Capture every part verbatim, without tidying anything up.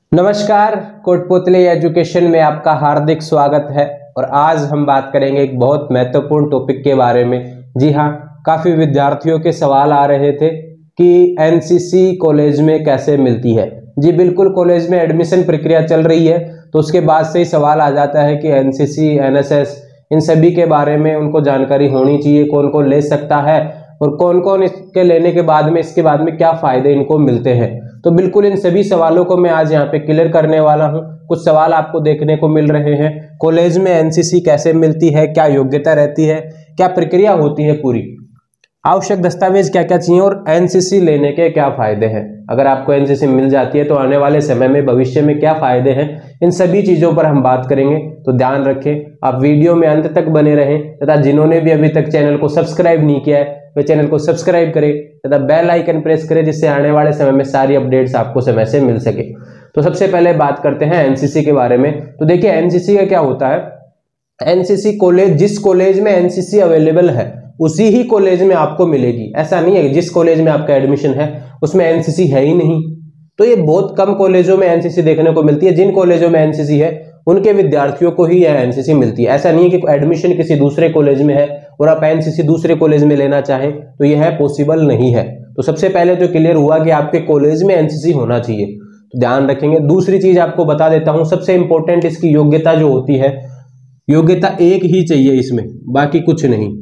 नमस्कार, कोटपुतली एजुकेशन में आपका हार्दिक स्वागत है। और आज हम बात करेंगे एक बहुत महत्वपूर्ण टॉपिक के बारे में। जी हाँ, काफ़ी विद्यार्थियों के सवाल आ रहे थे कि एनसीसी कॉलेज में कैसे मिलती है। जी बिल्कुल, कॉलेज में एडमिशन प्रक्रिया चल रही है तो उसके बाद से ही सवाल आ जाता है कि एनसीसी, एनएसएस, इन सभी के बारे में उनको जानकारी होनी चाहिए, कौन कौन ले सकता है और कौन कौन इसके लेने के बाद में इसके बाद में क्या फ़ायदे इनको मिलते हैं। तो बिल्कुल इन सभी सवालों को मैं आज यहाँ पे क्लियर करने वाला हूँ। कुछ सवाल आपको देखने को मिल रहे हैं, कॉलेज में एनसीसी कैसे मिलती है, क्या योग्यता रहती है, क्या प्रक्रिया होती है पूरी, आवश्यक दस्तावेज क्या क्या चाहिए और एनसीसी लेने के क्या फायदे हैं। अगर आपको एनसीसी मिल जाती है तो आने वाले समय में भविष्य में क्या फायदे हैं, इन सभी चीजों पर हम बात करेंगे। तो ध्यान रखें, आप वीडियो में अंत तक बने रहें तथा जिन्होंने भी अभी तक चैनल को सब्सक्राइब नहीं किया है वे चैनल को सब्सक्राइब करें तथा बेल आइकन प्रेस करें, जिससे आने वाले समय में सारी अपडेट्स आपको समय से मिल सके। तो सबसे पहले बात करते हैं एनसीसी के बारे में। तो देखिए, एनसीसी का क्या होता है। एनसीसी कॉलेज, जिस कॉलेज में एनसीसी अवेलेबल है उसी ही कॉलेज में आपको मिलेगी। ऐसा नहीं है कि जिस कॉलेज में आपका एडमिशन है उसमें एनसीसी है ही नहीं। तो ये बहुत कम कॉलेजों में एनसीसी देखने को मिलती है। जिन कॉलेजों में एनसीसी है उनके विद्यार्थियों को ही यह एनसीसी मिलती है। ऐसा नहीं है कि एडमिशन किसी दूसरे कॉलेज में है और आप एनसीसी दूसरे कॉलेज में लेना चाहें तो यह पॉसिबल नहीं है। तो सबसे पहले तो क्लियर हुआ कि आपके कॉलेज में एनसीसी होना चाहिए, तो ध्यान रखेंगे। दूसरी चीज आपको बता देता हूं, सबसे इंपॉर्टेंट इसकी योग्यता जो होती है, योग्यता एक ही चाहिए इसमें, बाकी कुछ नहीं।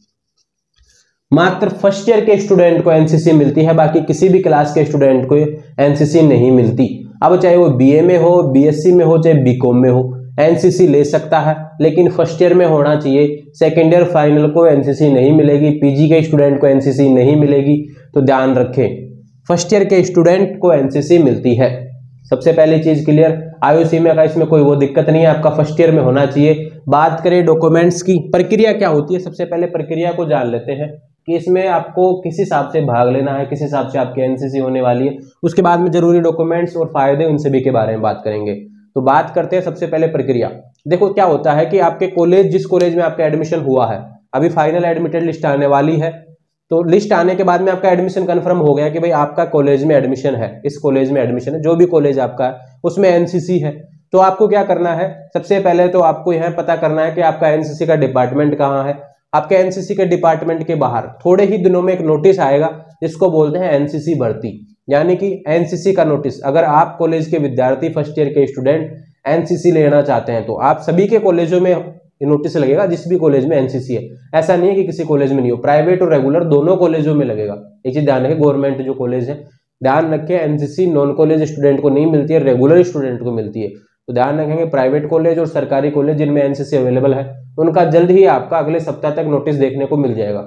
मात्र फर्स्ट ईयर के स्टूडेंट को एनसीसी मिलती है, बाकी किसी भी क्लास के स्टूडेंट को एनसीसी नहीं मिलती। अब चाहे वो बीए में हो, बीएससी में हो, चाहे बीकॉम में हो, एनसीसी ले सकता है, लेकिन फर्स्ट ईयर में होना चाहिए। सेकेंड ईयर फाइनल को एनसीसी नहीं मिलेगी, पीजी के स्टूडेंट को एनसीसी नहीं मिलेगी। तो ध्यान रखें, फर्स्ट ईयर के स्टूडेंट को एनसीसी मिलती है। सबसे पहली चीज क्लियर। आईओसी में का इसमें कोई वो दिक्कत नहीं है, आपका फर्स्ट ईयर में होना चाहिए। बात करें डॉक्यूमेंट्स की, प्रक्रिया क्या होती है, सबसे पहले प्रक्रिया को जान लेते हैं कि इसमें आपको किस हिसाब से भाग लेना है, किस हिसाब से आपकी एनसीसी होने वाली है। उसके बाद में जरूरी डॉक्यूमेंट्स और फायदे, उन सभी के बारे में बात करेंगे। तो बात करते हैं सबसे पहले प्रक्रिया। देखो क्या होता है कि आपके कॉलेज, जिस कॉलेज में आपका एडमिशन हुआ है, अभी फाइनल एडमिटेड लिस्ट आने वाली है। तो लिस्ट आने के बाद में आपका एडमिशन कंफर्म हो गया कि भाई आपका कॉलेज में एडमिशन है, इस कॉलेज में एडमिशन है, जो भी कॉलेज आपका है उसमें एनसीसी है। तो आपको क्या करना है, सबसे पहले तो आपको यह पता करना है कि आपका एनसीसी का डिपार्टमेंट कहाँ है। आपके एनसीसी के डिपार्टमेंट के बाहर थोड़े ही दिनों में एक नोटिस आएगा जिसको बोलते हैं एनसीसी भर्ती, यानी कि एनसीसी का नोटिस। अगर आप कॉलेज के विद्यार्थी, फर्स्ट ईयर के स्टूडेंट एनसीसी लेना चाहते हैं तो आप सभी के कॉलेजों में नोटिस लगेगा, जिस भी कॉलेज में एनसीसी है। ऐसा नहीं है कि किसी कॉलेज में नहीं हो, प्राइवेट और रेगुलर दोनों कॉलेजों में लगेगा। एक चीज ध्यान रखें, गवर्नमेंट जो कॉलेज है, ध्यान रखें एनसीसी नॉन कॉलेज स्टूडेंट को नहीं मिलती है, रेगुलर स्टूडेंट को मिलती है। तो ध्यान रखेंगे, प्राइवेट कॉलेज और सरकारी कॉलेज जिनमें एनसीसी अवेलेबल है उनका जल्द ही आपका अगले सप्ताह तक नोटिस देखने को मिल जाएगा।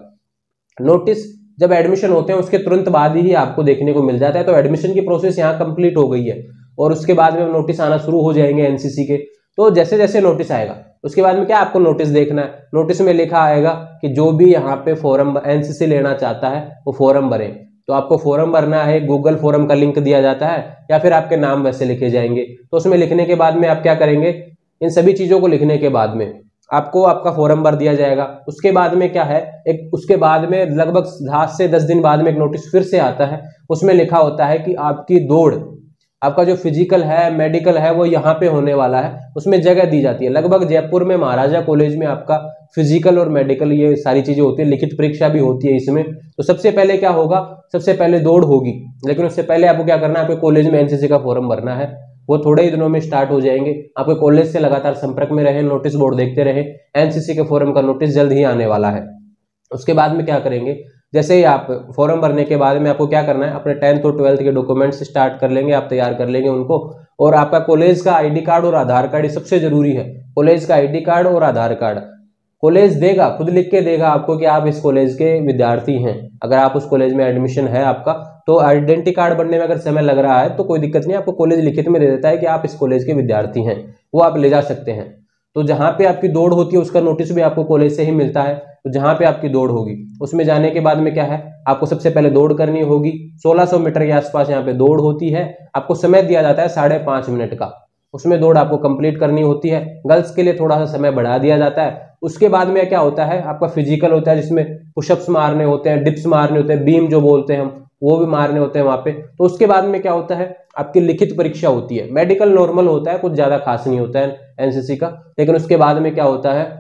नोटिस जब एडमिशन होते हैं उसके तुरंत बाद ही आपको देखने को मिल जाता है। तो एडमिशन की प्रोसेस यहाँ कंप्लीट हो गई है और उसके बाद में नोटिस आना शुरू हो जाएंगे एनसीसी के। तो जैसे जैसे नोटिस आएगा उसके बाद में क्या आपको नोटिस देखना है। नोटिस में लिखा आएगा कि जो भी यहाँ पे फॉर्म एनसीसी लेना चाहता है वो फॉर्म भरे। तो आपको फॉर्म भरना है, गूगल फॉर्म का लिंक दिया जाता है या फिर आपके नाम वैसे लिखे जाएंगे। तो उसमें लिखने के बाद में आप क्या करेंगे, इन सभी चीजों को लिखने के बाद में आपको आपका फॉर्म भर दिया जाएगा। उसके बाद में क्या है, एक उसके बाद में लगभग सात से दस दिन बाद में एक नोटिस फिर से आता है। उसमें लिखा होता है कि आपकी दौड़, आपका जो फिजिकल है, मेडिकल है, वो यहाँ पे होने वाला है। उसमें जगह दी जाती है। लगभग जयपुर में महाराजा कॉलेज में आपका फिजिकल और मेडिकल ये सारी चीजें होती है, लिखित परीक्षा भी होती है इसमें। तो सबसे पहले क्या होगा, सबसे पहले दौड़ होगी, लेकिन उससे पहले आपको क्या करना है, आपके कॉलेज में एनसीसी का फॉर्म भरना है। वो थोड़े ही दिनों में स्टार्ट हो जाएंगे। आपके कॉलेज से लगातार संपर्क में रहे, नोटिस बोर्ड देखते रहे। एनसीसी के फॉर्म का नोटिस जल्द ही आने वाला है। उसके बाद में क्या करेंगे, जैसे ही आप फॉर्म भरने के बाद में आपको क्या करना है, अपने टेंथ और ट्वेल्थ के डॉक्यूमेंट्स स्टार्ट कर लेंगे, आप तैयार कर लेंगे उनको। और आपका कॉलेज का आईडी कार्ड और आधार कार्ड सबसे जरूरी है। कॉलेज का आईडी कार्ड और आधार कार्ड कॉलेज देगा, खुद लिख के देगा आपको कि आप इस कॉलेज के विद्यार्थी हैं। अगर आप उस कॉलेज में एडमिशन है आपका, तो आइडेंटिटी कार्ड बनने में अगर समय लग रहा है तो कोई दिक्कत नहीं, आपको कॉलेज लिखित में दे देता है कि आप इस कॉलेज के विद्यार्थी हैं, वो आप ले जा सकते हैं। तो जहाँ पे आपकी दौड़ होती है उसका नोटिस भी आपको कॉलेज से ही मिलता है। तो जहाँ पे आपकी दौड़ होगी उसमें जाने के बाद में क्या है, आपको सबसे पहले दौड़ करनी होगी। सोलह सौ मीटर के आसपास यहाँ पे दौड़ होती है। आपको समय दिया जाता है साढ़े पांच मिनट का, उसमें दौड़ आपको कंप्लीट करनी होती है। गर्ल्स के लिए थोड़ा सा समय बढ़ा दिया जाता है। उसके बाद में क्या होता है, आपका फिजिकल होता है जिसमें पुशअप्स मारने होते हैं, डिप्स मारने होते हैं, बीम जो बोलते हैं हम, वो भी मारने होते हैं वहां पे। तो उसके बाद में क्या होता है, आपकी लिखित परीक्षा होती है। मेडिकल नॉर्मल होता है, कुछ ज्यादा खास नहीं होता है एनसीसी का, लेकिन उसके बाद में क्या होता है,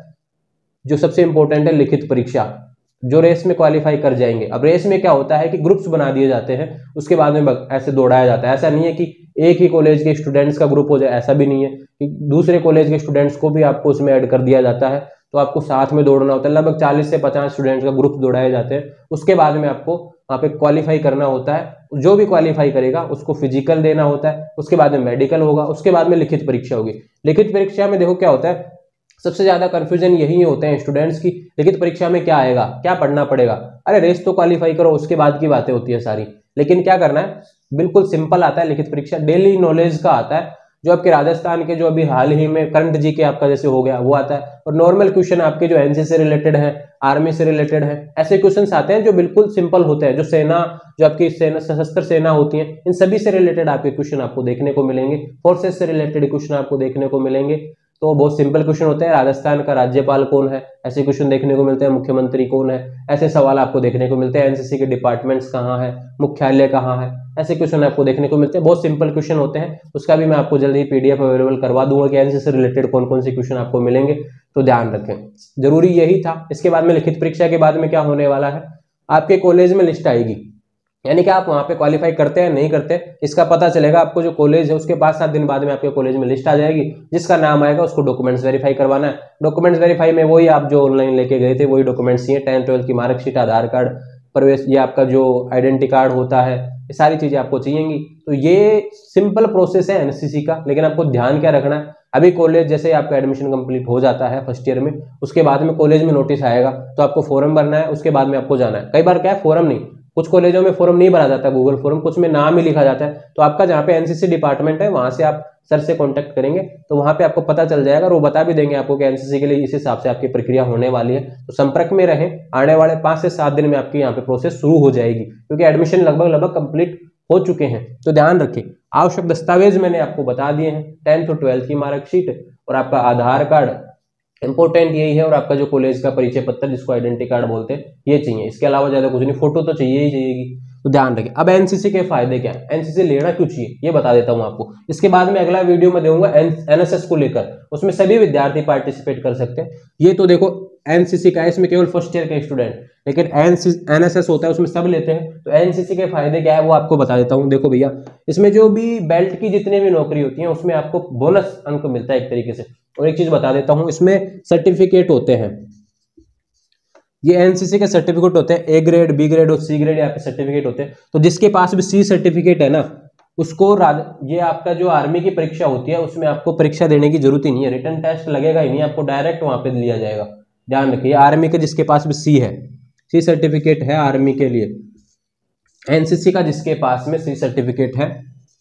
जो सबसे इंपॉर्टेंट है लिखित परीक्षा, जो रेस में क्वालिफाई कर जाएंगे। अब रेस में क्या होता है कि ग्रुप्स बना दिए जाते हैं, उसके बाद में ऐसे दौड़ाया जाता है। ऐसा नहीं है कि एक ही कॉलेज के स्टूडेंट्स का ग्रुप हो जाए, ऐसा भी नहीं है कि दूसरे कॉलेज के स्टूडेंट्स को भी आपको उसमें ऐड कर दिया जाता है, तो आपको साथ में दौड़ना होता है। लगभग चालीस से पचास स्टूडेंट्स का ग्रुप दौड़ाए जाते हैं। उसके बाद में आपको वहाँ पे क्वालिफाई करना होता है। जो भी क्वालिफाई करेगा उसको फिजिकल देना होता है, उसके बाद में मेडिकल होगा, उसके बाद में लिखित परीक्षा होगी। लिखित परीक्षा में देखो क्या होता है, सबसे ज्यादा कंफ्यूजन यही होते हैं स्टूडेंट्स की, लिखित परीक्षा में क्या आएगा, क्या पढ़ना पड़ेगा। अरे रेस तो क्वालिफाई करो, उसके बाद की बातें होती है सारी। लेकिन क्या करना है, बिल्कुल सिंपल आता है लिखित परीक्षा, डेली नॉलेज का आता है, जो आपके राजस्थान के जो अभी हाल ही में करंट जी के आपका जैसे हो गया वो आता है, और नॉर्मल क्वेश्चन आपके जो एनसीसी से रिलेटेड है, आर्मी से रिलेटेड है, ऐसे क्वेश्चंस आते हैं जो बिल्कुल सिंपल होते हैं। जो सेना, जो आपकी सेना, सशस्त्र सेना होती है, इन सभी से रिलेटेड आपके क्वेश्चन आपको देखने को मिलेंगे। फोर्सेस से रिलेटेड क्वेश्चन आपको देखने को मिलेंगे, तो बहुत सिंपल क्वेश्चन होते हैं। राजस्थान का राज्यपाल कौन है, ऐसे क्वेश्चन देखने को मिलते हैं। मुख्यमंत्री कौन है, ऐसे सवाल आपको देखने को मिलते हैं। एनसीसी के डिपार्टमेंट्स कहाँ है, मुख्यालय कहाँ है, ऐसे क्वेश्चन आपको देखने को मिलते हैं। बहुत सिंपल क्वेश्चन होते हैं। उसका भी मैं आपको जल्दी ही पीडीएफ अवेलेबल करवा दूंगा कि एनसीसी से रिलेटेड कौन कौन से क्वेश्चन आपको मिलेंगे, तो ध्यान रखें, जरूरी यही था। इसके बाद में लिखित परीक्षा के बाद में क्या होने वाला है, आपके कॉलेज में लिस्ट आएगी, यानी कि आप वहां पे क्वालिफाई करते हैं नहीं करते, इसका पता चलेगा आपको। जो कॉलेज है उसके पांच सात दिन बाद में आपके कॉलेज में लिस्ट आ जाएगी, जिसका नाम आएगा उसको डॉक्यूमेंट्स वेरीफाई करवाना है। डॉक्यूमेंट्स वेरीफाई में वही आप जो ऑनलाइन लेके गए थे वही डॉक्यूमेंट्स चाहिए, टेंथ ट्वेल्थ की मार्कशीट, आधार कार्ड, प्रवेश, ये आपका जो आइडेंटिटी कार्ड होता है, ये सारी चीजें आपको चाहिएंगी। तो ये सिंपल प्रोसेस है एनसीसी का। लेकिन आपको ध्यान क्या रखना है, अभी कॉलेज जैसे आपका एडमिशन कंप्लीट हो जाता है फर्स्ट ईयर में, उसके बाद में कॉलेज में नोटिस आएगा, तो आपको फॉर्म भरना है, उसके बाद में आपको जाना है। कई बार क्या है, फॉर्म नहीं, कुछ कॉलेजों में फॉर्म नहीं भरा जाता गूगल फॉर्म, कुछ में नाम ही लिखा जाता है। तो आपका जहाँ पे एनसीसी डिपार्टमेंट है वहां से आप सर से कांटेक्ट करेंगे तो वहां पे आपको पता चल जाएगा, और वो बता भी देंगे आपको कि एनसीसी के लिए इस हिसाब से आपकी प्रक्रिया होने वाली है। तो संपर्क में रहें, आने वाले पांच से सात दिन में आपकी यहाँ पे प्रोसेस शुरू हो जाएगी, क्योंकि एडमिशन लगभग लगभग कंप्लीट हो चुके हैं। तो ध्यान रखें, आवश्यक दस्तावेज मैंने आपको बता दिए हैं, टेंथ और ट्वेल्थ की मार्कशीट और आपका आधार कार्ड, इंपॉर्टेंट यही है, और आपका जो कॉलेज का परिचय पत्र जिसको आइडेंटिटी कार्ड बोलते हैं ये चाहिए। इसके अलावा ज्यादा कुछ नहीं, फोटो तो चाहिए ही चाहिएगी। तो ध्यान रखें। अब एनसीसी के फायदे क्या है, एनसीसी लेना क्यों चाहिए ये बता देता हूं आपको। इसके बाद में अगला वीडियो में दूंगा एनएसएस को लेकर, उसमें सभी विद्यार्थी पार्टिसिपेट कर सकते हैं। ये तो देखो एनसीसी का है, इसमें केवल फर्स्ट ईयर के स्टूडेंट, लेकिन एनएसएस होता है उसमें सब लेते हैं। तो एनसीसी के फायदे क्या है वो आपको बता देता हूं। देखो भैया, इसमें जो भी बेल्ट की जितनी भी नौकरी होती है उसमें आपको बोनस अंक मिलता है एक तरीके से। और एक चीज बता देता हूं, इसमें सर्टिफिकेट होते हैं, ये एनसीसी के सर्टिफिकेट होते हैं, ए ग्रेड, बी ग्रेड और सी ग्रेड यहाँ पे सर्टिफिकेट होते हैं। तो जिसके पास भी सी सर्टिफिकेट है ना, उसको ये आपका जो आर्मी की परीक्षा होती है उसमें आपको परीक्षा देने की जरूरत ही नहीं है, रिटन टेस्ट लगेगा ही नहीं, आपको डायरेक्ट वहां पे लिया जाएगा। ध्यान रखिए, आर्मी के जिसके पास भी सी है, सी सर्टिफिकेट है आर्मी के लिए, एनसीसी का जिसके पास में सी सर्टिफिकेट है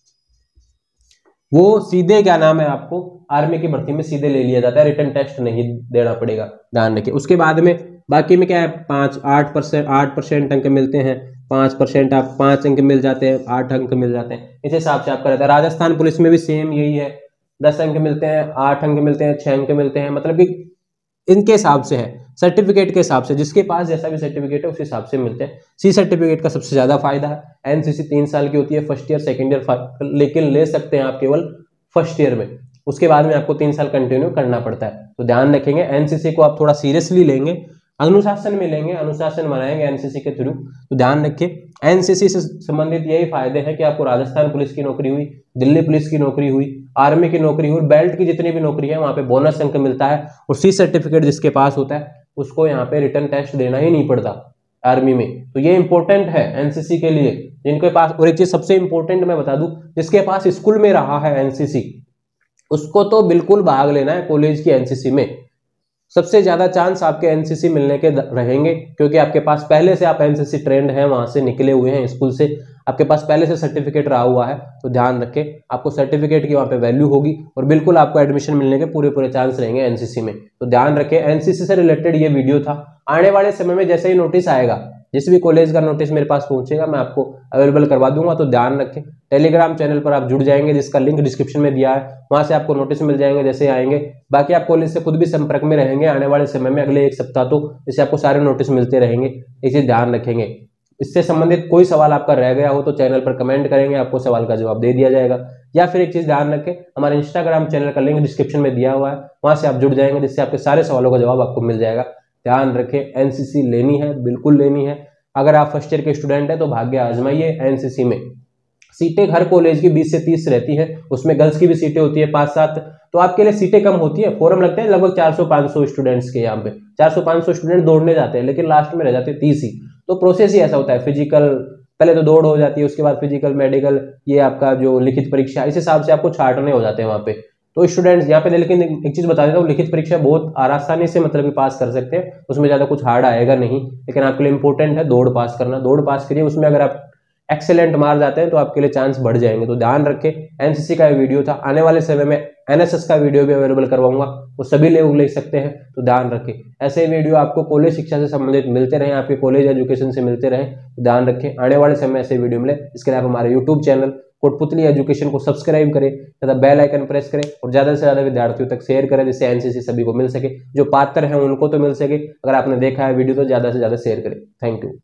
वो सीधे क्या नाम है आपको आर्मी की भर्ती में सीधे ले लिया जाता है, रिटन टेस्ट नहीं देना पड़ेगा। ध्यान रखिए। उसके बाद में बाकी में क्या है, पांच आठ परसेंट आठ परसेंट अंक मिलते हैं, पांच परसेंट आप पांच अंक मिल जाते हैं, आठ अंक मिल जाते हैं, इस हिसाब से आपका रहता है। राजस्थान पुलिस में भी सेम यही है, दस अंक मिलते हैं, आठ अंक मिलते हैं, छह अंक मिलते हैं, मतलब कि इनके हिसाब से है, सर्टिफिकेट के हिसाब से, जिसके पास जैसा भी सर्टिफिकेट है उस हिसाब से मिलते हैं। सी सर्टिफिकेट का सबसे ज्यादा फायदा है, एनसीसी तीन साल की होती है, फर्स्ट ईयर सेकंड ईयर, लेकिन ले सकते हैं आप केवल फर्स्ट ईयर में, उसके बाद में आपको तीन साल कंटिन्यू करना पड़ता है। तो ध्यान रखेंगे, एनसीसी को आप थोड़ा सीरियसली लेंगे, अनुशासन में लेंगे, अनुशासन बनाएंगे एनसीसी के थ्रू। तो ध्यान रखिए, एनसीसी से संबंधित यही फायदे हैं कि आपको राजस्थान पुलिस की नौकरी हुई, दिल्ली पुलिस की नौकरी हुई, आर्मी की नौकरी हुई, बेल्ट की जितनी भी नौकरी है वहां पे बोनस अंक मिलता है, और सी सर्टिफिकेट जिसके पास होता है उसको यहाँ पे रिटन टेस्ट देना ही नहीं पड़ता आर्मी में। तो ये इंपॉर्टेंट है एनसीसी के लिए जिनके पास। और एक चीज सबसे इंपॉर्टेंट मैं बता दूं, जिसके पास स्कूल में रहा है एनसीसी उसको तो बिल्कुल भाग लेना है कॉलेज की एनसीसी में। सबसे ज्यादा चांस आपके एनसीसी मिलने के रहेंगे, क्योंकि आपके पास पहले से आप एनसीसी ट्रेंड हैं, वहां से निकले हुए हैं स्कूल से, आपके पास पहले से सर्टिफिकेट रहा हुआ है। तो ध्यान रखें, आपको सर्टिफिकेट की वहां पे वैल्यू होगी और बिल्कुल आपको एडमिशन मिलने के पूरे पूरे चांस रहेंगे एनसीसी में। तो ध्यान रखें, एनसीसी से रिलेटेड ये वीडियो था। आने वाले समय में जैसे ही नोटिस आएगा, जिस भी कॉलेज का नोटिस मेरे पास पहुंचेगा मैं आपको अवेलेबल करवा दूंगा। तो ध्यान रखें, टेलीग्राम चैनल पर आप जुड़ जाएंगे, जिसका लिंक डिस्क्रिप्शन में दिया है, वहां से आपको नोटिस मिल जाएंगे जैसे आएंगे। बाकी आप कॉलेज से खुद भी संपर्क में रहेंगे आने वाले समय में, अगले एक सप्ताह तो इसे आपको सारे नोटिस मिलते रहेंगे, इसे ध्यान रखेंगे। इससे संबंधित कोई सवाल आपका रह गया हो तो चैनल पर कमेंट करेंगे, आपको सवाल का जवाब दे दिया जाएगा। या फिर एक चीज ध्यान रखें, हमारे इंस्टाग्राम चैनल का लिंक डिस्क्रिप्शन में दिया हुआ है, वहां से आप जुड़ जाएंगे, जिससे आपके सारे सवालों का जवाब आपको मिल जाएगा। ध्यान रखें, एनसीसी लेनी है, बिल्कुल लेनी है। अगर आप फर्स्ट ईयर के स्टूडेंट हैं तो भाग्य आजमाइए एनसीसी में। सीटें हर कॉलेज की बीस से तीस रहती है, उसमें गर्ल्स की भी सीटें होती है पांच सात, तो आपके लिए सीटें कम होती है। फॉर्म लगते हैं लगभग चार सौ पाँच सौ स्टूडेंट्स के, यहाँ पे चार सौ पाँच सौ स्टूडेंट दौड़ने जाते हैं, लेकिन लास्ट में रह जाते हैं तीस ही। तो प्रोसेस ही ऐसा होता है, फिजिकल पहले तो दौड़ हो जाती है, उसके बाद फिजिकल, मेडिकल, ये आपका जो लिखित परीक्षा, इस हिसाब से आपको छांटने हो जाते हैं वहाँ पे। तो स्टूडेंट्स यहाँ पे, लेकिन एक चीज बता देता हूँ, लिखित परीक्षा बहुत आसानी से मतलब कि पास कर सकते हैं, उसमें ज्यादा कुछ हार्ड आएगा नहीं, लेकिन आपके लिए इंपॉर्टेंट है दौड़ पास करना। दौड़ पास करिए, उसमें अगर आप एक्सेलेंट मार जाते हैं तो आपके लिए चांस बढ़ जाएंगे। तो ध्यान रखें, एनसीसी का वीडियो था, आने वाले समय में एनएसएस का वीडियो भी अवेलेबल करवाऊंगा, वो सभी लोग ले सकते हैं। तो ध्यान रखें, ऐसे वीडियो आपको कॉलेज शिक्षा से संबंधित मिलते रहे, आपके कॉलेज एजुकेशन से मिलते रहे। तो ध्यान रखें, आने वाले समय ऐसे वीडियो मिले। इसके लिए आप हमारे यूट्यूब चैनल कोटपुतली एजुकेशन को सब्सक्राइब करें तथा बेल आइकन प्रेस करें और ज्यादा से ज्यादा विद्यार्थियों तक शेयर करें, जिससे एनसीसी सभी को मिल सके। जो पात्र हैं उनको तो मिल सके, अगर आपने देखा है वीडियो तो ज्यादा से ज्यादा शेयर करें। Thank you.